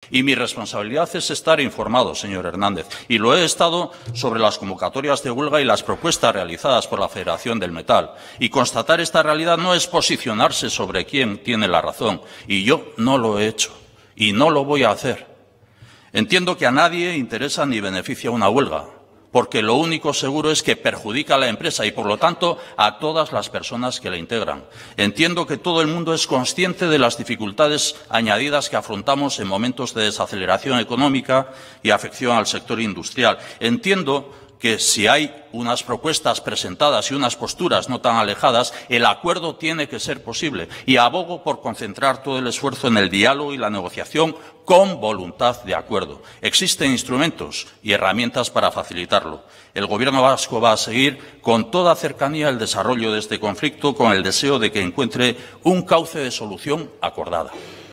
Y mi responsabilidad es estar informado, señor Hernández, y lo he estado sobre las convocatorias de huelga y las propuestas realizadas por la Federación del Metal. Y constatar esta realidad no es posicionarse sobre quién tiene la razón, y yo no lo he hecho, y no lo voy a hacer. Entiendo que a nadie interesa ni beneficia una huelga, porque lo único seguro es que perjudica a la empresa y, por lo tanto, a todas las personas que la integran. Entiendo que todo el mundo es consciente de las dificultades añadidas que afrontamos en momentos de desaceleración económica y afección al sector industrial. Entiendo que si hay unas propuestas presentadas y unas posturas no tan alejadas, el acuerdo tiene que ser posible. Y abogo por concentrar todo el esfuerzo en el diálogo y la negociación con voluntad de acuerdo. Existen instrumentos y herramientas para facilitarlo. El Gobierno vasco va a seguir con toda cercanía el desarrollo de este conflicto, con el deseo de que encuentre un cauce de solución acordada.